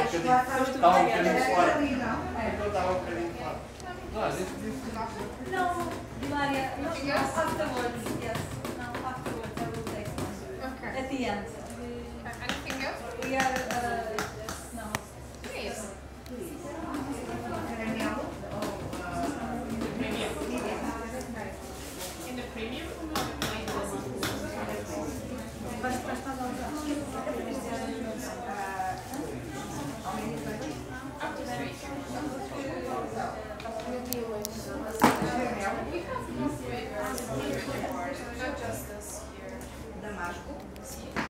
Estava um bocadinho fora. Então estava um bocadinho fora. No, Maria, no, afterwards, yes. No, afterwards I will take one. Okay. At the end. Anything else? We are, no. Please. In the premium or the Up to 3. We have more flavors, not just this here. Damasco.